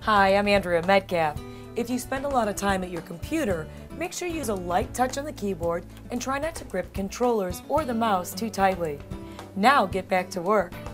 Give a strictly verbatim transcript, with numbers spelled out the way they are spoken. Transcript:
Hi, I'm Andrea Metcalf. If you spend a lot of time at your computer, make sure you use a light touch on the keyboard and try not to grip controllers or the mouse too tightly. Now get back to work.